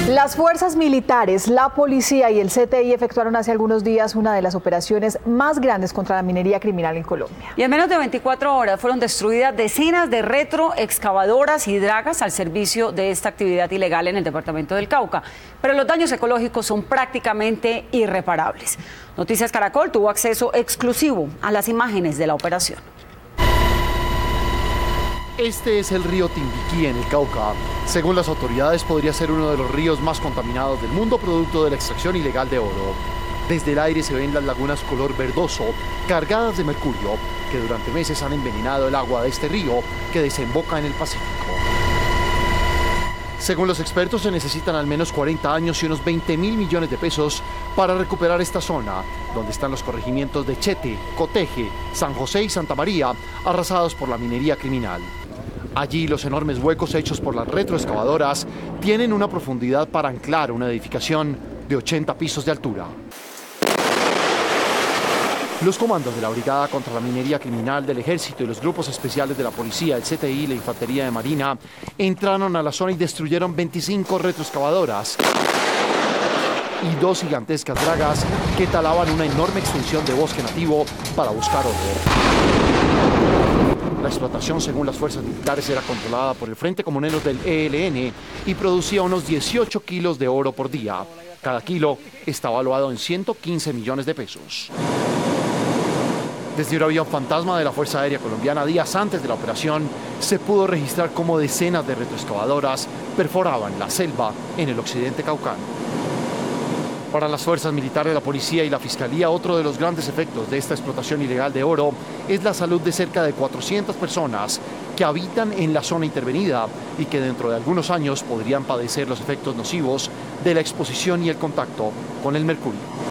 Las fuerzas militares, la policía y el CTI efectuaron hace algunos días una de las operaciones más grandes contra la minería criminal en Colombia. Y en menos de 24 horas fueron destruidas decenas de retroexcavadoras y dragas al servicio de esta actividad ilegal en el departamento del Cauca. Pero los daños ecológicos son prácticamente irreparables. Noticias Caracol tuvo acceso exclusivo a las imágenes de la operación. Este es el río Timbiquí en el Cauca. Según las autoridades, podría ser uno de los ríos más contaminados del mundo, producto de la extracción ilegal de oro. Desde el aire se ven las lagunas color verdoso, cargadas de mercurio, que durante meses han envenenado el agua de este río, que desemboca en el Pacífico. Según los expertos, se necesitan al menos 40 años y unos 20.000 millones de pesos para recuperar esta zona, donde están los corregimientos de Chete, Coteje, San José y Santa María, arrasados por la minería criminal. Allí los enormes huecos hechos por las retroexcavadoras tienen una profundidad para anclar una edificación de 80 pisos de altura. Los comandos de la Brigada contra la Minería Criminal del Ejército y los grupos especiales de la Policía, el CTI y la Infantería de Marina entraron a la zona y destruyeron 25 retroexcavadoras y 2 gigantescas dragas que talaban una enorme extensión de bosque nativo para buscar oro. La explotación, según las fuerzas militares, era controlada por el Frente Comuneros del ELN y producía unos 18 kilos de oro por día. Cada kilo está valuado en 115 millones de pesos. Desde un avión fantasma de la Fuerza Aérea Colombiana, días antes de la operación, se pudo registrar cómo decenas de retroexcavadoras perforaban la selva en el occidente caucano. Para las fuerzas militares, la policía y la fiscalía, otro de los grandes efectos de esta explotación ilegal de oro es la salud de cerca de 400 personas que habitan en la zona intervenida y que dentro de algunos años podrían padecer los efectos nocivos de la exposición y el contacto con el mercurio.